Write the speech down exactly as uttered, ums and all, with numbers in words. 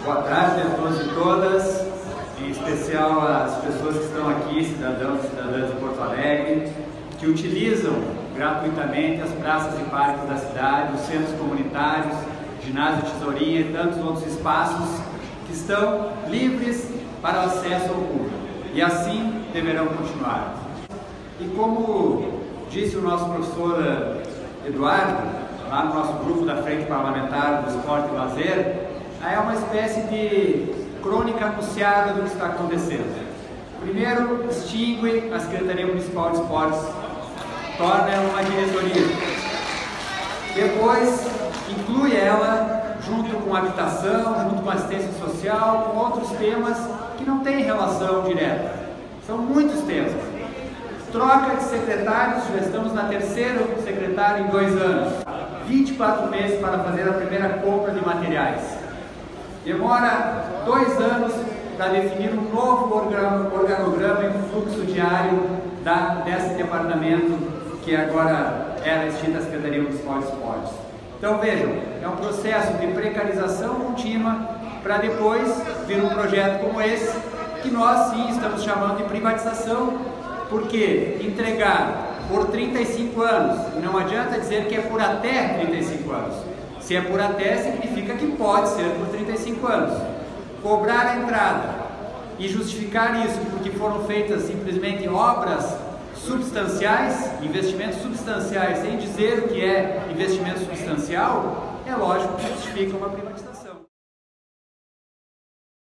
Boa tarde a todos e todas, em especial as pessoas que estão aqui, cidadãos e cidadãs de Porto Alegre, que utilizam gratuitamente as praças e parques da cidade, os centros comunitários, ginásio Tesourinha e tantos outros espaços que estão livres para o acesso ao público. E assim deverão continuar. E como disse o nosso professor Eduardo, lá no nosso grupo da Frente Parlamentar do Esporte e Lazer, é uma espécie de crônica anunciada do que está acontecendo. Primeiro, extingue a Secretaria Municipal de Esportes, torna ela uma diretoria. Depois, inclui ela junto com habitação, junto com assistência social, com outros temas que não têm relação direta. São muitos temas. Troca de secretários, já estamos na terceira secretária em dois anos. vinte e quatro meses para fazer a primeira compra de materiais. Demora dois anos para definir um novo organograma e um fluxo diário da, desse departamento que agora era extinta a Secretaria Municipal de Esportes. Então vejam, é um processo de precarização contínua para depois vir um projeto como esse, que nós sim estamos chamando de privatização, porque entregar por trinta e cinco anos, e não adianta dizer que é por até trinta e cinco anos. Se é por até, significa que pode ser por trinta e cinco anos. Cobrar a entrada e justificar isso porque foram feitas simplesmente obras substanciais, investimentos substanciais, sem dizer o que é investimento substancial, é lógico que justifica uma privatização.